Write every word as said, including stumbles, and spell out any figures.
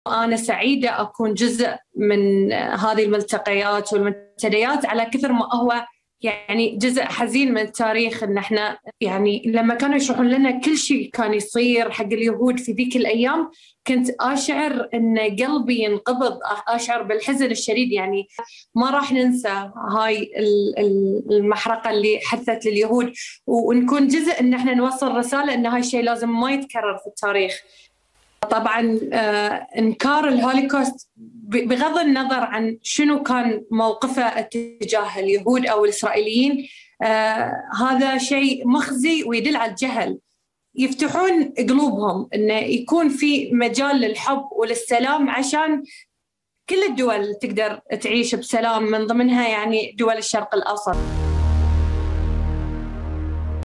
أنا سعيدة أكون جزء من هذه الملتقيات والمنتديات، على كثر ما هو يعني جزء حزين من التاريخ. إن إحنا يعني لما كانوا يشرحون لنا كل شيء كان يصير حق اليهود في ذيك الأيام، كنت أشعر إن قلبي ينقبض، أشعر بالحزن الشديد. يعني ما راح ننسى هاي المحرقة اللي حدثت لليهود، ونكون جزء إن إحنا نوصل رسالة إن هاي الشيء لازم ما يتكرر في التاريخ. طبعا آه إنكار الهولوكوست بغض النظر عن شنو كان موقفه تجاه اليهود أو الإسرائيليين، آه هذا شيء مخزي ويدل على الجهل. يفتحون قلوبهم إنه يكون في مجال للحب وللسلام، عشان كل الدول تقدر تعيش بسلام، من ضمنها يعني دول الشرق الأوسط.